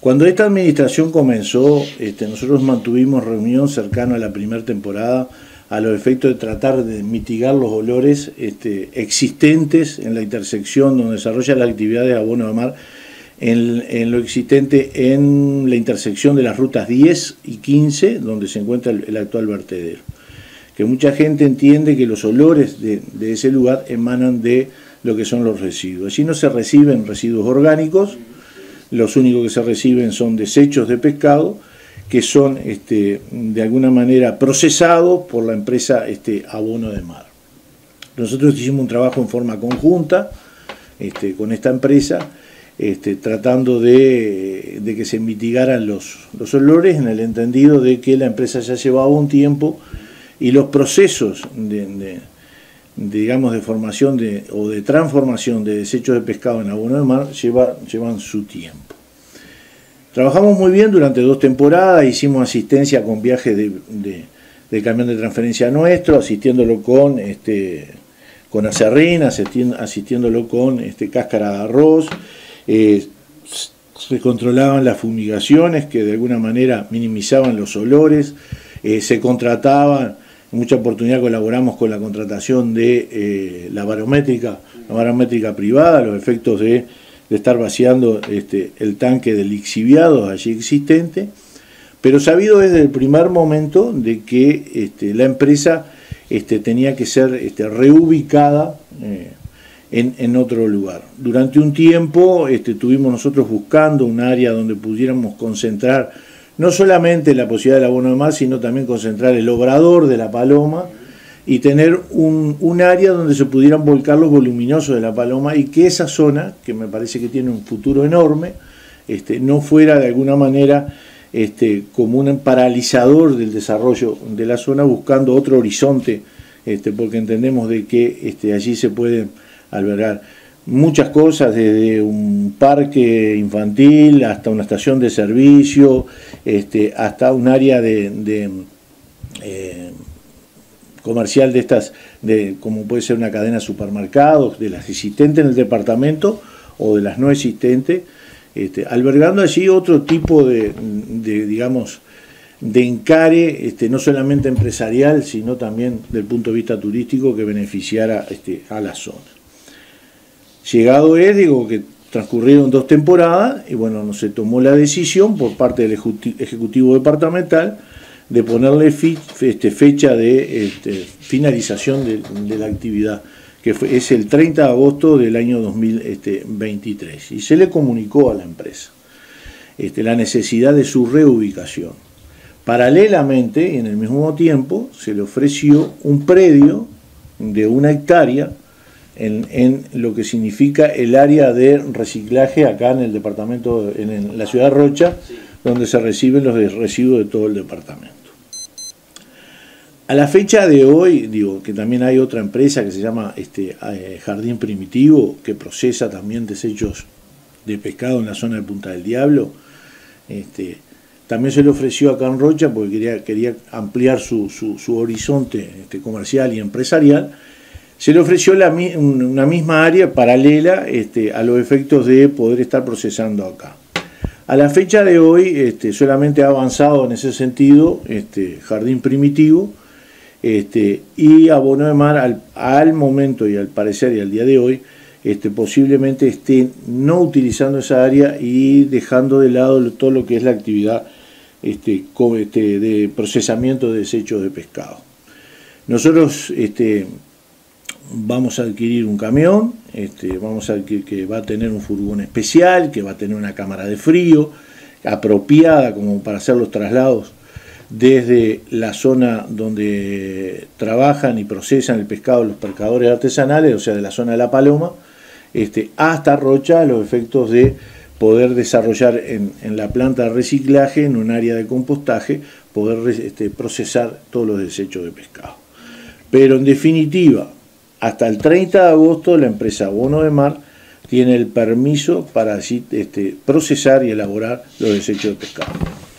Cuando esta administración comenzó, nosotros mantuvimos reunión cercana a la primera temporada a los efectos de tratar de mitigar los olores existentes en la intersección donde desarrolla la actividad de abono de mar, en lo existente en la intersección de las rutas 10 y 15, donde se encuentra el actual vertedero. Que mucha gente entiende que los olores de ese lugar emanan de lo que son los residuos. Allí no se reciben residuos orgánicos, los únicos que se reciben son desechos de pescado, que son de alguna manera procesados por la empresa Abono de Mar. Nosotros hicimos un trabajo en forma conjunta con esta empresa, tratando de que se mitigaran los olores, en el entendido de que la empresa ya llevaba un tiempo y los procesos digamos, de formación o de transformación de desechos de pescado en abono de mar llevan su tiempo. Trabajamos muy bien durante 2 temporadas, hicimos asistencia con viajes de camión de transferencia nuestro, asistiéndolo con acerrín, asistiéndolo con cáscara de arroz, se controlaban las fumigaciones que de alguna manera minimizaban los olores, se contrataban. En mucha oportunidad colaboramos con la contratación de la barométrica privada, a los efectos de estar vaciando el tanque de lixiviados allí existente, pero sabido desde el primer momento de que la empresa tenía que ser reubicada en otro lugar. Durante un tiempo estuvimos nosotros buscando un área donde pudiéramos concentrar no solamente la posibilidad del abono de mar, sino también concentrar el obrador de la paloma y tener un área donde se pudieran volcar los voluminosos de la paloma y que esa zona, que me parece que tiene un futuro enorme, no fuera de alguna manera como un paralizador del desarrollo de la zona, buscando otro horizonte, porque entendemos de que allí se pueden albergar muchas cosas, desde un parque infantil hasta una estación de servicio, hasta un área comercial de estas, como puede ser una cadena de supermercados, de las existentes en el departamento o de las no existentes, albergando allí otro tipo digamos, de encare, no solamente empresarial, sino también del punto de vista turístico que beneficiara a la zona. Llegado digo que transcurrieron 2 temporadas y bueno, se tomó la decisión por parte del Ejecutivo Departamental de ponerle fecha de finalización de la actividad, que es el 30 de agosto del año 2023. Y se le comunicó a la empresa la necesidad de su reubicación. Paralelamente, y en el mismo tiempo, se le ofreció un predio de 1 hectárea en lo que significa el área de reciclaje acá en el departamento, en la ciudad de Rocha, donde se reciben los residuos de todo el departamento. A la fecha de hoy, digo que también hay otra empresa que se llama Jardín Primitivo, que procesa también desechos de pescado en la zona de Punta del Diablo. También se le ofreció acá en Rocha porque quería ampliar su horizonte comercial y empresarial. Se le ofreció una misma área paralela a los efectos de poder estar procesando acá. A la fecha de hoy solamente ha avanzado en ese sentido Jardín Primitivo y Abono de Mar al momento y al parecer y al día de hoy posiblemente esté no utilizando esa área y dejando de lado todo lo que es la actividad de procesamiento de desechos de pescado. Nosotros vamos a adquirir un camión, que va a tener un furgón especial, que va a tener una cámara de frío apropiada como para hacer los traslados desde la zona donde trabajan y procesan el pescado los pescadores artesanales, o sea, de la zona de La Paloma, hasta Rocha, a los efectos de poder desarrollar en la planta de reciclaje, en un área de compostaje, poder procesar todos los desechos de pescado. Pero en definitiva, hasta el 30 de agosto la empresa Abono de Mar tiene el permiso para así procesar y elaborar los desechos de pescado.